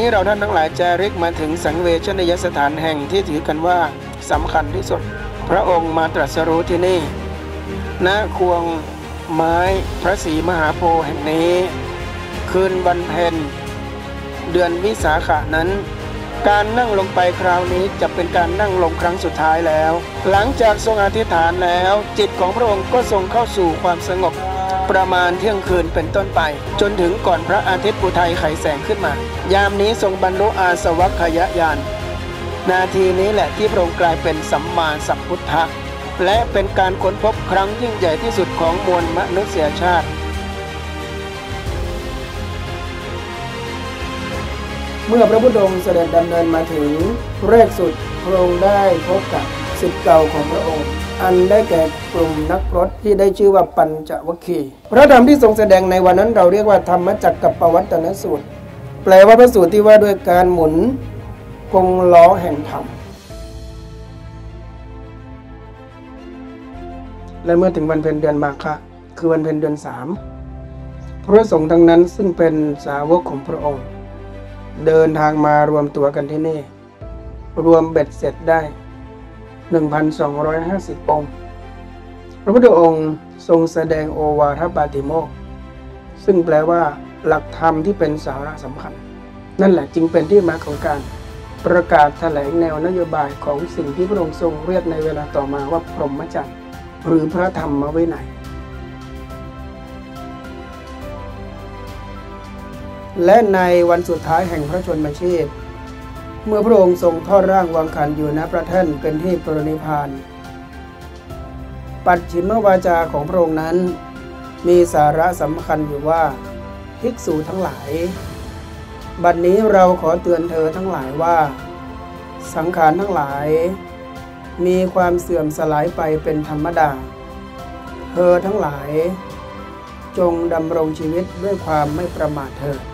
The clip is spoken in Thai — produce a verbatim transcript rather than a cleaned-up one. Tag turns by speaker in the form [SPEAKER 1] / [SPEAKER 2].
[SPEAKER 1] นี้เราท่านทั้งหลายจาริกมาถึงสังเวชนียสถานแห่งที่ถือกันว่าสำคัญที่สุดพระองค์มาตรัสรู้ที่นี่ณควงไม้พระศรีมหาโพธิ์แห่งนี้คืนวันเพ็ญเดือนวิสาขะนั้นการนั่งลงไปคราวนี้จะเป็นการนั่งลงครั้งสุดท้ายแล้วหลังจากทรงอธิษฐานแล้วจิตของพระองค์ก็ทรงเข้าสู่ความสงบประมาณเที่ยงคืนเป็นต้นไปจนถึงก่อนพระอาทิตย์อุทัยไขแสงขึ้นมายามนี้ทรงบรรลุอาสวัคคยญาณนาทีนี้แหละที่พระองค์กลายเป็นสัมมาสัมพุทธะและเป็นการค้นพบครั้งยิ่งใหญ่ที่สุดของมวลมนุษยชาติเมื่อพระพุทธองค์เสด็จดำเนินมาถึงแรกสุดพระองค์ได้พบกับศิษย์เก่าของพระองค์อันได้แก่กลุ่มนักพรตที่ได้ชื่อว่าปัญจวัคคีย์พระธรรมที่ทรงแสดงในวันนั้นเราเรียกว่าธรรมจักรปวัตตนสูตรแปลว่าพระสูตรที่ว่าด้วยการหมุนกงล้อแห่งธรรมและเมื่อถึงวันเพ็ญเดือนมาฆะคือวันเพ็ญเดือนสามพระสงฆ์ทั้งนั้นซึ่งเป็นสาวกของพระองค์เดินทางมารวมตัวกันที่นี่รวมเบ็ดเสร็จได้ หนึ่งพันสองร้อยห้าสิบ องค์พระพุทธองค์ทรงแสดงโอวาทปาติโมกข์ซึ่งแปลว่าหลักธรรมที่เป็นสาระสำคัญนั่นแหละจึงเป็นที่มาของการประกาศแถลงแนวนโยบายของสิ่งที่พระองค์ทรงเรียกในเวลาต่อมาว่าพรหมจรรย์หรือพระธรรมวินัยและในวันสุดท้ายแห่งพระชนมชีพเมื่อพระองค์ทรงทอดร่างวางขันอยู่ณพระแท่นเป็นที่ปรินิพพานปัจฉิมวาจาของพระองค์นั้นมีสาระสำคัญอยู่ว่าภิกษุทั้งหลายบัดนี้เราขอเตือนเธอทั้งหลายว่าสังขารทั้งหลายมีความเสื่อมสลายไปเป็นธรรมดาเธอทั้งหลายจงดำรงชีวิตด้วยความไม่ประมาทเถิด